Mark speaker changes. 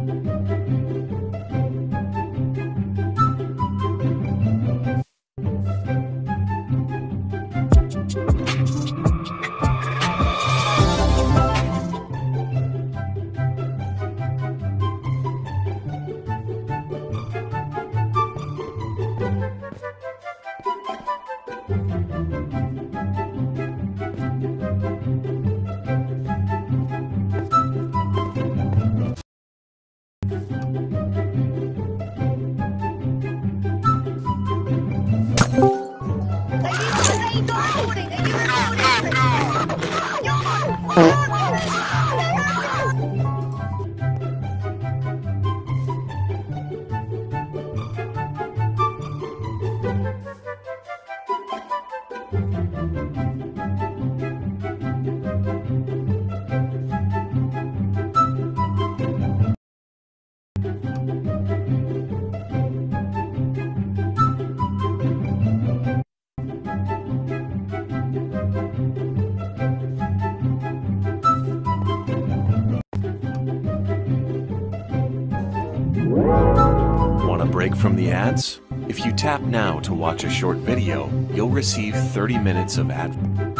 Speaker 1: Want a break from the ads? If you tap now to watch a short video, you'll receive 30 minutes of ad.